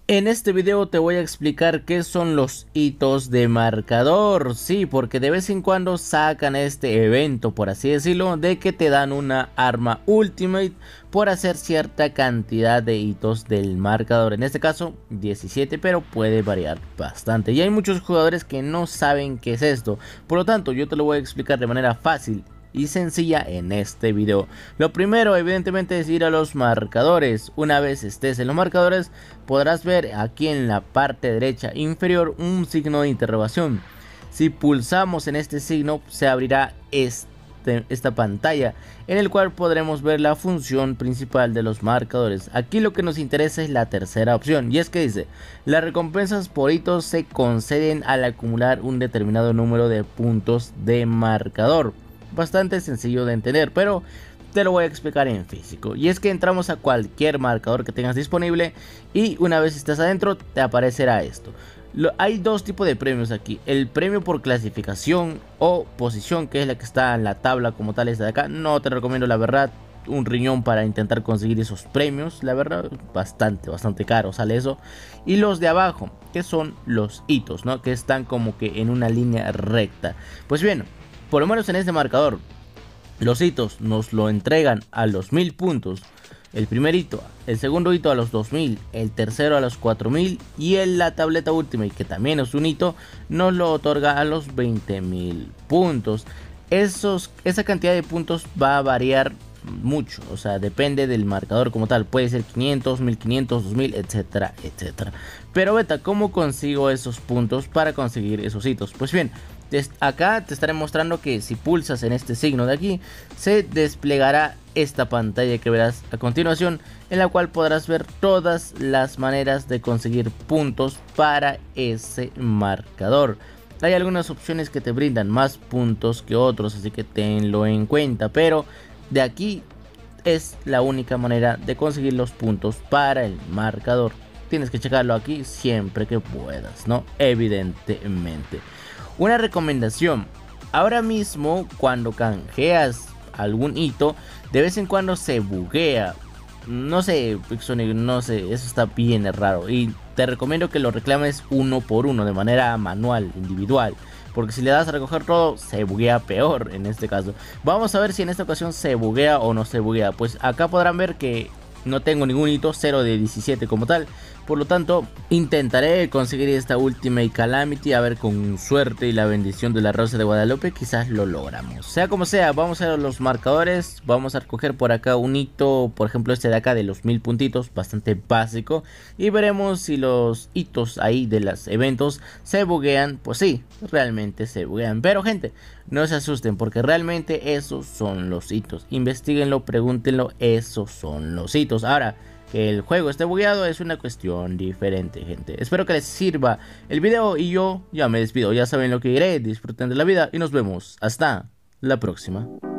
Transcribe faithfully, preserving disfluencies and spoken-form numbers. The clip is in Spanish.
En este video te voy a explicar qué son los hitos de marcador. Sí, porque de vez en cuando sacan este evento, por así decirlo, de que te dan una arma ultimate por hacer cierta cantidad de hitos del marcador. En este caso diecisiete, pero puede variar bastante. Y hay muchos jugadores que no saben qué es esto. Por lo tanto, yo te lo voy a explicar de manera fácil y sencilla en este video. Lo primero, evidentemente, es ir a los marcadores. Una vez estés en los marcadores, podrás ver aquí en la parte derecha inferior un signo de interrogación. Si pulsamos en este signo, se abrirá este, esta pantalla en el cual podremos ver la función principal de los marcadores. Aquí lo que nos interesa es la tercera opción, y es que dice: las recompensas por hitos se conceden al acumular un determinado número de puntos de marcador. Bastante sencillo de entender, pero te lo voy a explicar en físico. Y es que entramos a cualquier marcador que tengas disponible y una vez estás adentro te aparecerá esto. Lo, hay dos tipos de premios aquí: el premio por clasificación o posición, que es la que está en la tabla como tal, esta de acá. No te recomiendo, la verdad, un riñón para intentar conseguir esos premios, la verdad, bastante, bastante caro sale eso. Y los de abajo, que son los hitos, ¿no? Que están como que en una línea recta. Pues bien, por lo menos en este marcador, los hitos nos lo entregan a los mil puntos. El primer hito, el segundo hito a los dos mil, el tercero a los cuatro mil y en la tableta Ultimate, que también es un hito, nos lo otorga a los veinte mil puntos. Esos, esa cantidad de puntos va a variar mucho, o sea, depende del marcador como tal. Puede ser quinientos, mil quinientos, dos mil, etcétera, etcétera. Pero beta, ¿cómo consigo esos puntos para conseguir esos hitos? Pues bien, acá te estaré mostrando que si pulsas en este signo de aquí, se desplegará esta pantalla que verás a continuación, en la cual podrás ver todas las maneras de conseguir puntos para ese marcador. Hay algunas opciones que te brindan más puntos que otros, así que tenlo en cuenta, pero de aquí es la única manera de conseguir los puntos para el marcador. Tienes que checarlo aquí siempre que puedas, ¿no? Evidentemente. Una recomendación: ahora mismo cuando canjeas algún hito, de vez en cuando se buguea. No sé, Pixonic, no sé, eso está bien raro. Y te recomiendo que lo reclames uno por uno, de manera manual, individual. Porque si le das a recoger todo, se buguea peor en este caso. Vamos a ver si en esta ocasión se buguea o no se buguea. Pues acá podrán ver que no tengo ningún hito, cero de diecisiete como tal. Por lo tanto, intentaré conseguir esta Ultimate Calamity. A ver, con suerte y la bendición de la Rosa de Guadalupe, quizás lo logramos. Sea como sea, vamos a ver los marcadores. Vamos a recoger por acá un hito, por ejemplo este de acá de los mil puntitos, bastante básico. Y veremos si los hitos ahí de los eventos se buguean. Pues sí, realmente se buguean. Pero gente, no se asusten, porque realmente esos son los hitos. Investíguenlo, pregúntenlo, esos son los hitos. Ahora, que el juego esté bugueado es una cuestión diferente, gente. Espero que les sirva el video y yo ya me despido. Ya saben lo que diré, disfruten de la vida y nos vemos hasta la próxima.